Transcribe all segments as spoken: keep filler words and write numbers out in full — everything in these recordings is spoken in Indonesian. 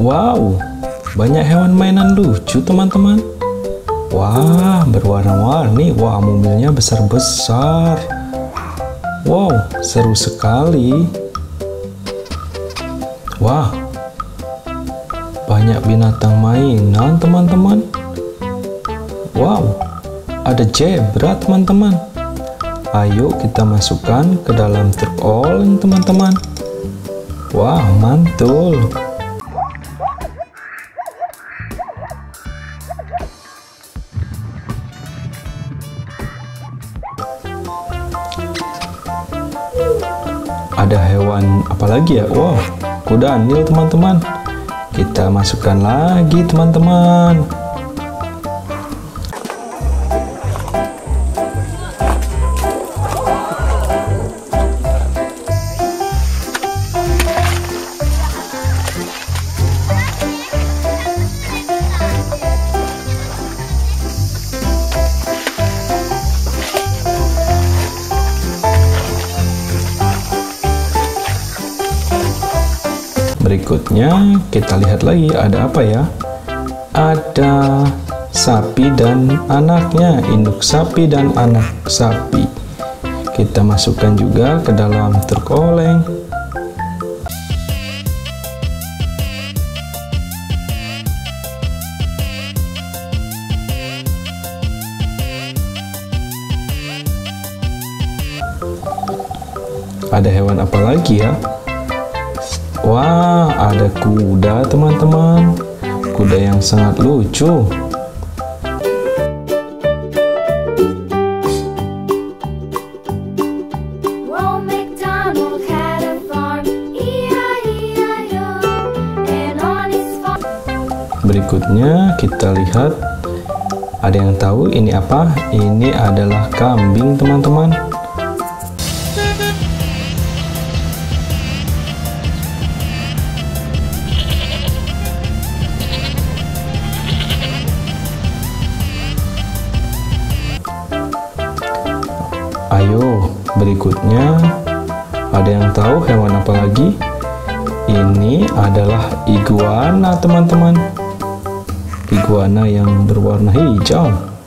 Wow, banyak hewan mainan lucu teman-teman. Wah, berwarna-warni. Wah, mobilnya besar-besar. Wow, seru sekali. Wah, banyak binatang mainan teman-teman. Wow, ada zebra teman-teman. Ayo kita masukkan ke dalam truk oleng teman-teman. Wah, mantul. Ada hewan apa lagi ya? Wow, kuda Nil teman-teman. Kita masukkan lagi teman-teman. Berikutnya kita lihat lagi ada apa ya? Ada sapi dan anaknya, induk sapi dan anak sapi. Kita masukkan juga ke dalam truk oleng. Ada hewan apa lagi ya? Wah, ada kuda teman-teman. Kuda yang sangat lucu. Berikutnya kita lihat, ada yang tahu ini apa? Ini adalah kambing teman-teman. Ayo, berikutnya ada yang tahu hewan apa lagi? Ini adalah iguana teman-teman. Iguana yang berwarna hijau.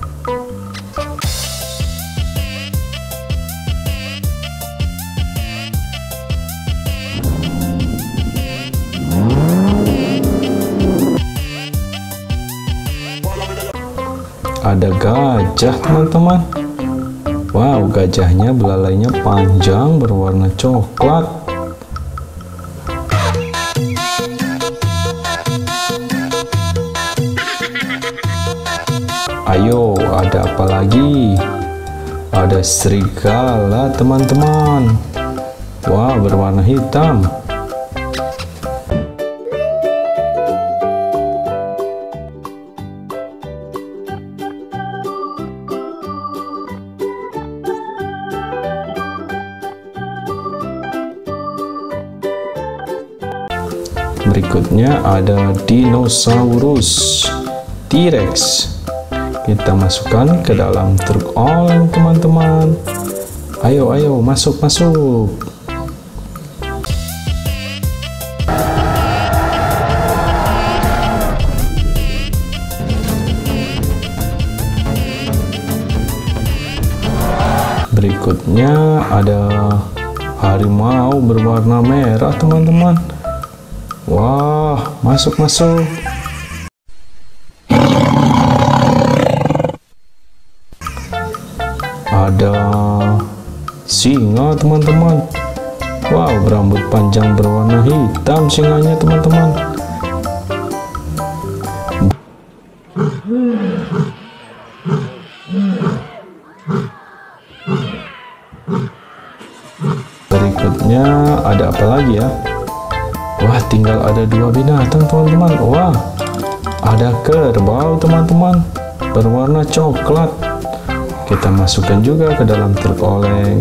Ada gajah teman-teman. Wow, gajahnya belalainya panjang berwarna coklat. Ayo, ada apa lagi? Ada serigala teman-teman. Wow, berwarna hitam. Berikutnya ada dinosaurus T-Rex. Kita masukkan ke dalam truk oleng teman-teman. Ayo, ayo, masuk, masuk. Berikutnya ada harimau berwarna merah teman-teman. Wah, masuk, masuk. Ada singa teman-teman. Wow, berambut panjang berwarna hitam singanya teman-teman. Berikutnya ada apa lagi ya? Wah, tinggal ada dua binatang teman-teman. Wah, ada kerbau teman-teman berwarna coklat. Kita masukkan juga ke dalam truk oleng.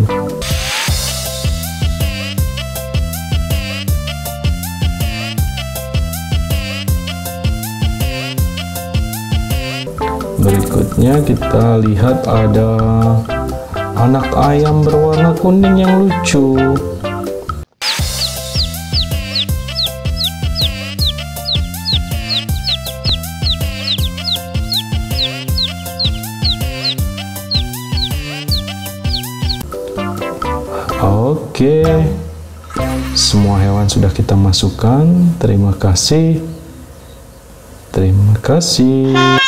Berikutnya kita lihat ada anak ayam berwarna kuning yang lucu. Oke, semua hewan sudah kita masukkan. Terima kasih. Terima kasih.